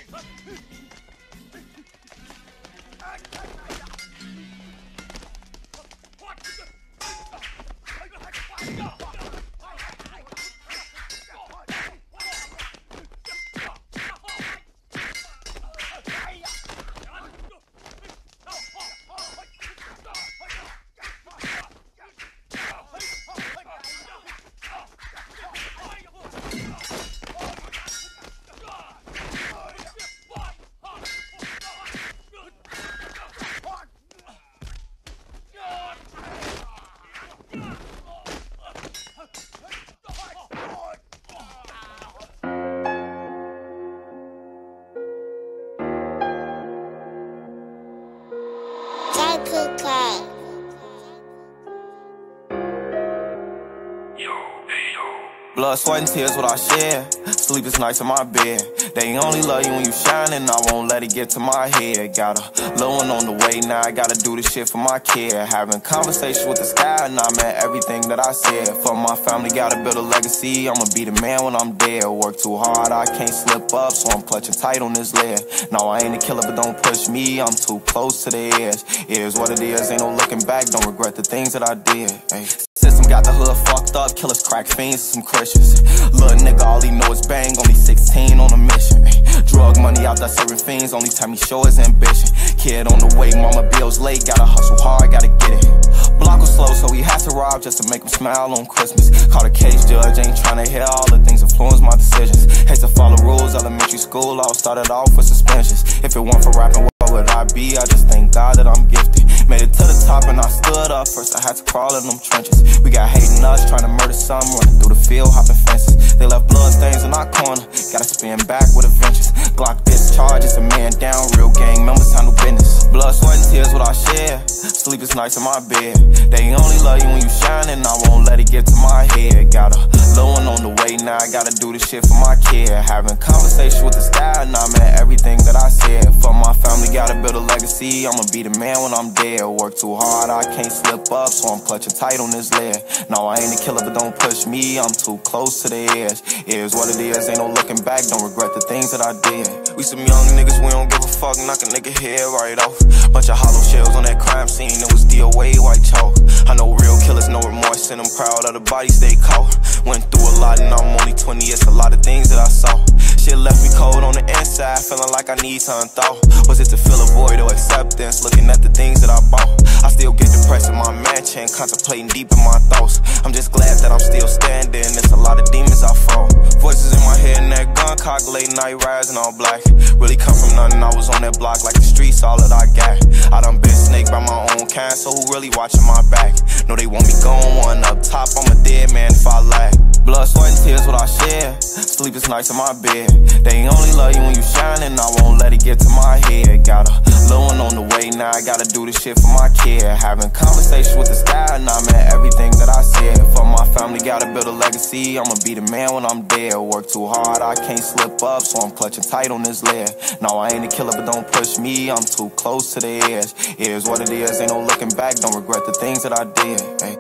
Blood, sweat, and tears what I share. Sleepless nights in my bed. They only love you when you shining. I won't let it get to my head. Got a little one on the way now. I gotta do this shit for my kid. Having conversations with the sky, and I meant everything that I said. For my family, gotta build a legacy. I'ma be the man when I'm dead. Work too hard, I can't slip up, so I'm clutching tight on this lid. No, I ain't a killer, but don't push me. I'm too close to the edge. It is what it is. Ain't no looking back. Don't regret the things that I did. Ay. System got the hood fucked up. Killers, crack fiends, some Christians. Little nigga, all he know is bang. Only 16 on a mission. Drug money out there serving fiends. Only time he show his ambition. Kid on the way, mama bills late. Gotta hustle hard, gotta get it. Block was slow, so he had to rob just to make him smile on Christmas. Caught a case judge, ain't tryna hear all the things influence my decisions. Hate to follow rules, elementary school, all started off with suspensions. If it weren't for rapping, what would I be? I just thank God that I'm gifted. Made it to the top and I stood up. First I had to crawl in them trenches. We got hating us, trying to murder some, running through the field, hopping fences. They left blood stains in our corner, gotta spin back with a vengeance. Glock discharge, it's a man down, real gang members handle business. Blood, sweat, and tears what I share. Sleepless nights in my bed. They only love you when you shining. I won't let it get to my head. Got a little one on the way now. I gotta do this shit for my kid. Having conversations with the sky, and I meant everything that I said. For my family, gotta build a legacy. I'ma be the man when I'm dead. Work too hard, I can't slip up, so I'm clutching tight on this lid. No, I ain't a killer, but don't push me. I'm too close to the edge. It is what it is. Ain't no looking back. Don't regret the things that I did. We some young niggas, we don't give a fuck. Knock a nigga head right off. Bunch of hollow shells on that crime scene. It was DOA, white chalk. I know real killers, no remorse, and I'm proud of the bodies they caught. Went through a lot and I'm only 20, it's a lot of things that I saw. Shit left me cold on the inside, feeling like I need to unthaw. Was it to fill a void or acceptance, looking at the things that I bought? I still get depressed in my mansion, contemplating deep in my thoughts. I'm just glad that I'm still standing, it's a lot of demons I fought. Voices in my head and that gun cock, late night rising all black. Really come from nothing, I was on that block like the streets, all that I got. I done been snaked by my own kind, so who really watching my back? Know they want me going one up top, I'm a dead man if I lack. Blood, sweat, and tears what I share. Sleepless nights in my bed. They only love you when you shining. I won't let it get to my head. Got a little one on the way now. I gotta do this shit for my kid. Having conversations with the sky, and I meant everything that I said. For my family, gotta build a legacy. I'ma be the man when I'm dead. Work too hard, I can't slip up, so I'm clutching tight on this lid. No, I ain't a killer, but don't push me. I'm too close to the edge. It is what it is. Ain't no looking back. Don't regret the things that I did. Ay.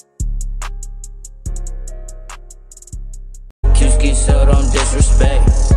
So don't disrespect.